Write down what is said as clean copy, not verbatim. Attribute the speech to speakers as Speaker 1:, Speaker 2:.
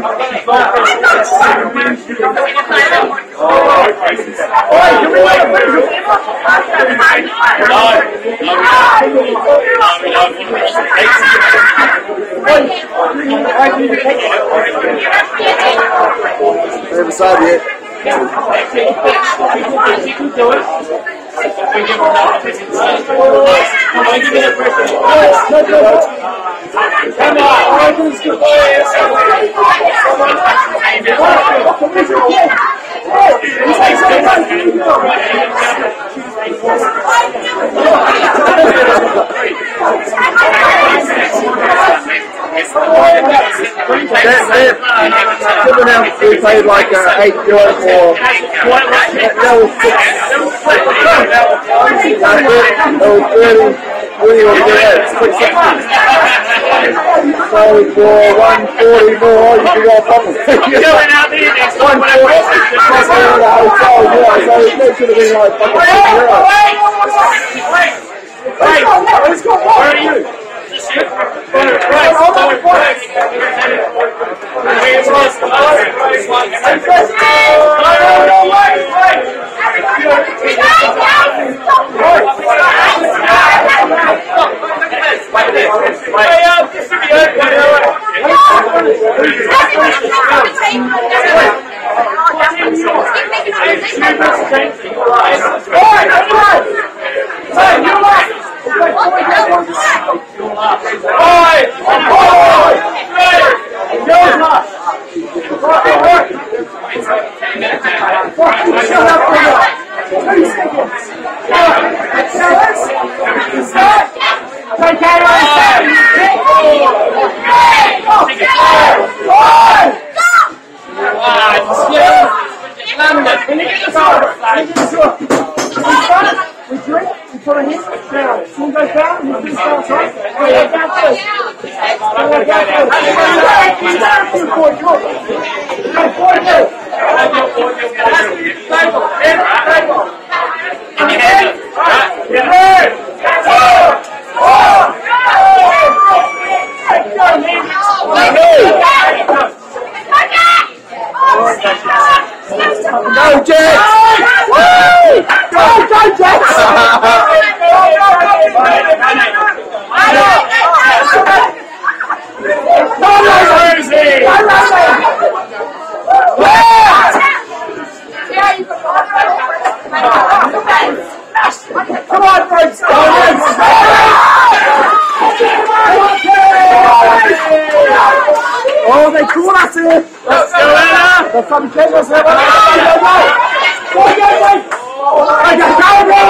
Speaker 1: Never saw it. Come we paid like €8 for so for 140 more, you can go properly. Going out there next time, the hotel, yeah, so it should have been like €50. Where are you? We drink, we put a hit down. Someone goes down, you just start right. Go down first. Go, Jets! Woo! Go, Jets! Come on, folks! Oh, they caught us here! Let's go, Anna! They're fucking catching us here! Go, go, go!